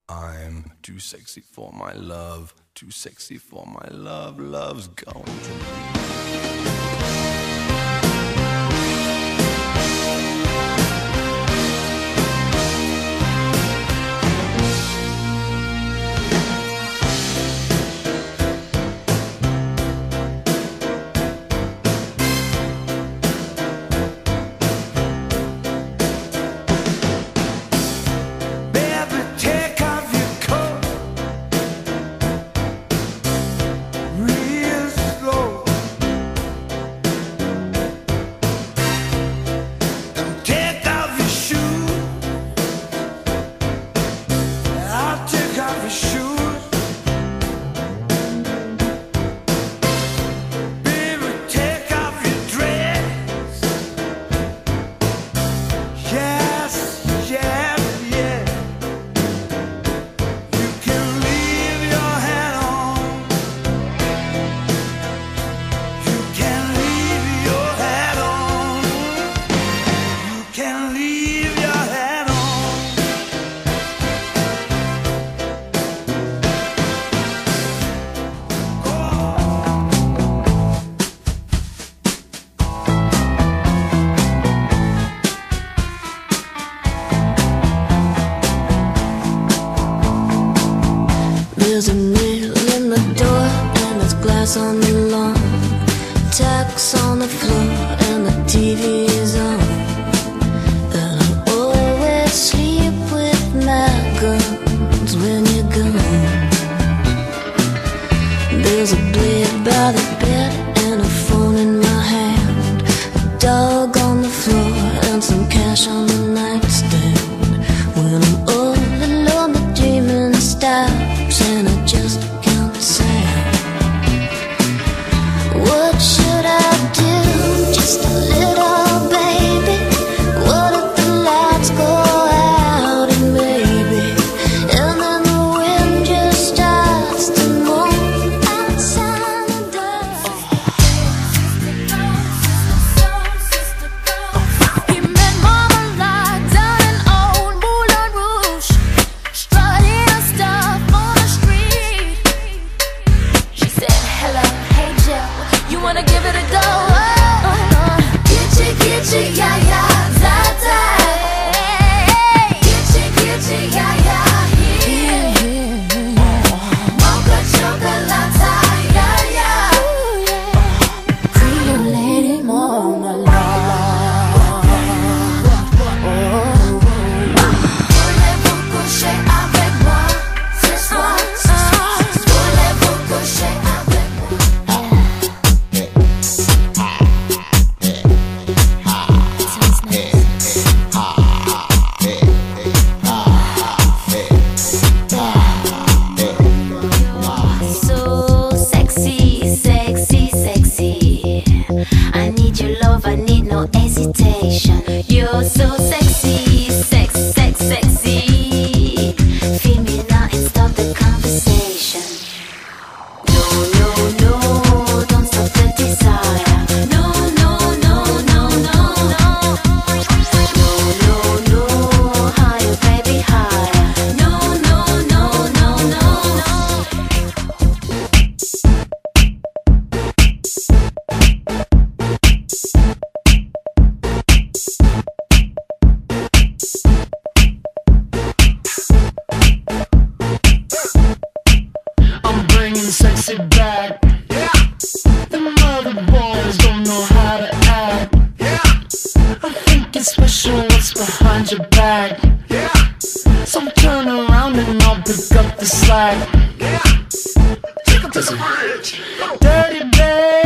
I'm too sexy for my love, too sexy for my love, love's going to leave. There's a nail in the door and there's glass on the lawn, tacks on the floor and the TV is on. And I always sleep with my guns when you're gone. There's a blade by the bed and a phone in my hand, a dog on the floor and some cash on the nightstand. When I'm all alone the dreaming stops and I just count the sand. What should I do? Just a little baby. What if the lights go out and maybe, and then the wind just starts to move outside the door. He met Marmalade down in old Moulin Rouge, strutting stuff on the street. She said, hello, hey Joe, you wanna give it a go? Gitchy, yeah, yeah, da, da. Gitchy, yeah, yeah, yeah. Mocha chocolate, yeah, yeah. Pretty lady Marmalade. Voulez-vous coucher avec moi ce soir? Voulez-vous coucher avec moi? So sexy, sexy, sexy. I need your love, I need no hesitation. You're so sexy, sexy. Feel me now and stop the conversation. No, don't stop the desire. No, higher, baby, higher. No. I'm bringing sexy back. Yeah. The mother boys don't know how to act. Yeah. I think it's special what's behind your back. Yeah. So turn around and I'll pick up the slack. Yeah. Take 'em to the bridge. Dirty babe.